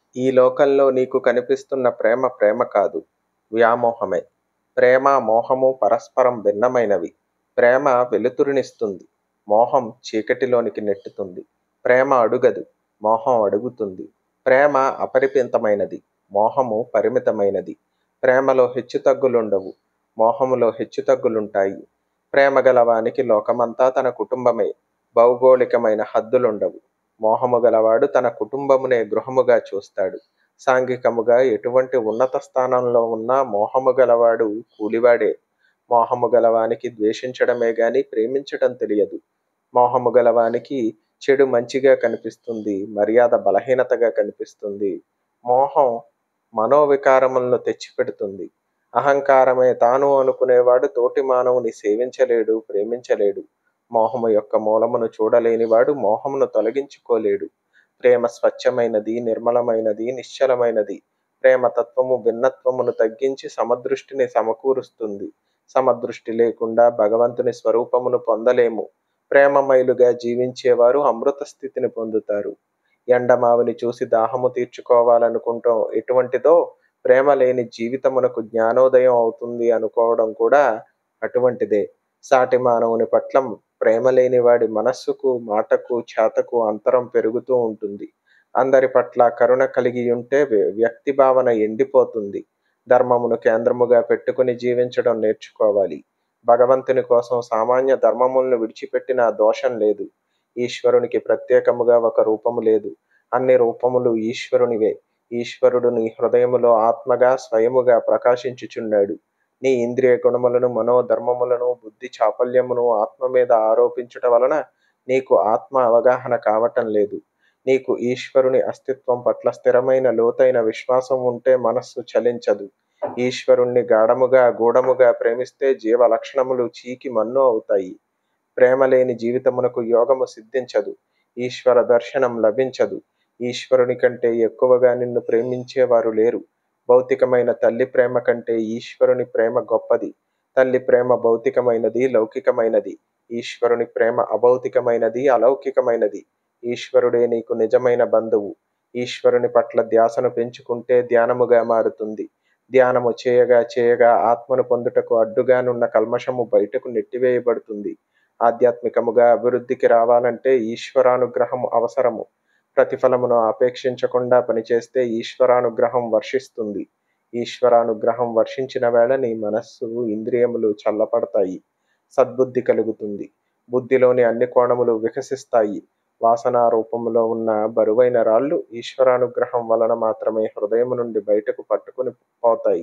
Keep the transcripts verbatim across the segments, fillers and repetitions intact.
ఈ లోకంలో నీకు కనిపిస్తున్న ప్రేమ ప్రేమ కాదు, వ్యామోహమే. ప్రేమ, మోహము పరస్పరం భిన్నమైనవి. ప్రేమ వెలుతురునిస్తుంది, మోహం చీకటిలోనికి నెట్టుతుంది. ప్రేమ అడుగదు, మోహం అడుగుతుంది. ప్రేమ అపరిమితమైనది, మోహము పరిమితమైనది. ప్రేమలో హెచ్చుతగ్గులుండవు, మోహములో హెచ్చుతగ్గులుంటాయి. ప్రేమ గలవానికి లోకమంతా తన కుటుంబమే, భౌగోళికమైన హద్దులుండవు. మోహము గలవాడు తన కుటుంబమునే గృహముగా చూస్తాడు. సాంఘికముగా ఎటువంటి ఉన్నత స్థానంలో ఉన్నా మోహము గలవాడు కూలివాడే. మోహము గలవానికి ద్వేషించడమే గాని ప్రేమించడం తెలియదు. మోహము గలవానికి చెడు మంచిగా కనిపిస్తుంది, మర్యాద బలహీనతగా కనిపిస్తుంది. మోహం మనోవికారములను తెచ్చిపెడుతుంది. అహంకారమే తాను అనుకునేవాడు తోటి మానవుని సేవించలేడు, ప్రేమించలేడు. మోహము యొక్క మూలమును చూడలేనివాడు మోహమును తొలగించుకోలేడు. ప్రేమ స్వచ్ఛమైనది, నిర్మలమైనది, నిశ్చలమైనది. ప్రేమ తత్వము భిన్నత్వమును తగ్గించి సమదృష్టిని సమకూరుస్తుంది. సమదృష్టి లేకుండా భగవంతుని స్వరూపమును పొందలేము. ప్రేమమయులుగా జీవించేవారు అమృత స్థితిని పొందుతారు. ఎండమావిని చూసి దాహము తీర్చుకోవాలనుకుంటాం ఎటువంటిదో, ప్రేమ లేని జీవితమునకు జ్ఞానోదయం అవుతుంది అనుకోవడం కూడా అటువంటిదే. సాటి మానవుని పట్ల ప్రేమ లేని వాడి మనస్సుకు, మాటకు, చేతకు అంతరం పెరుగుతూ ఉంటుంది. అందరి పట్ల కరుణ కలిగి ఉంటే వ్యక్తి భావన ఎండిపోతుంది. ధర్మమును కేంద్రముగా పెట్టుకుని జీవించడం నేర్చుకోవాలి. భగవంతుని కోసం సామాన్య ధర్మములను విడిచిపెట్టిన దోషం లేదు. ఈశ్వరునికి ప్రత్యేకముగా ఒక రూపము లేదు. అన్ని రూపములు ఈశ్వరునివే. ఈశ్వరుడు నీ హృదయములో ఆత్మగా స్వయముగా ప్రకాశించుచున్నాడు. నీ ఇంద్రియ గుణములను, మనోధర్మములను, బుద్ధి చాపల్యమును ఆత్మ మీద ఆరోపించుట వలన నీకు ఆత్మ అవగాహన కావటం లేదు. నీకు ఈశ్వరుని అస్తిత్వం పట్ల స్థిరమైన లోతైన విశ్వాసం ఉంటే మనస్సు చలించదు. ఈశ్వరుణ్ణి గాఢముగా గూఢముగా ప్రేమిస్తే జీవ లక్షణములు చీకి మన్ను అవుతాయి. ప్రేమ లేని జీవితమునకు యోగము సిద్ధించదు, ఈశ్వర దర్శనం లభించదు. ఈశ్వరుని కంటే ఎక్కువగా నిన్ను ప్రేమించేవారు లేరు. భౌతికమైన తల్లి ప్రేమ కంటే ఈశ్వరుని ప్రేమ గొప్పది. తల్లి ప్రేమ భౌతికమైనది, లౌకికమైనది. ఈశ్వరుని ప్రేమ అభౌతికమైనది, అలౌకికమైనది. ఈశ్వరుడే నీకు నిజమైన బంధువు. ఈశ్వరుని పట్ల ధ్యాసను పెంచుకుంటే ధ్యానముగా మారుతుంది. ధ్యానము చేయగా చేయగా ఆత్మను పొందుటకు అడ్డుగానున్న కల్మషము బయటకు నెట్టివేయబడుతుంది. ఆధ్యాత్మికముగా అభివృద్ధికి రావాలంటే ఈశ్వరానుగ్రహము అవసరము. ప్రతిఫలమును అపేక్షించకుండా పనిచేస్తే ఈశ్వరానుగ్రహం వర్షిస్తుంది. ఈశ్వరానుగ్రహం వర్షించిన వేళ నీ మనస్సు, ఇంద్రియములు చల్లపడతాయి. సద్బుద్ధి కలుగుతుంది. బుద్ధిలోని అన్ని కోణములు వికసిస్తాయి. వాసనా రూపములో ఉన్న బరువైన రాళ్ళు ఈశ్వరానుగ్రహం వలన మాత్రమే హృదయము నుండి బయటకు పట్టుకుని పోతాయి.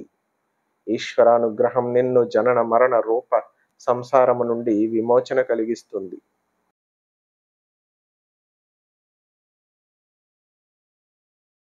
ఈశ్వరానుగ్రహం నిన్ను జనన మరణ రూప సంసారము నుండి విమోచన కలిగిస్తుంది.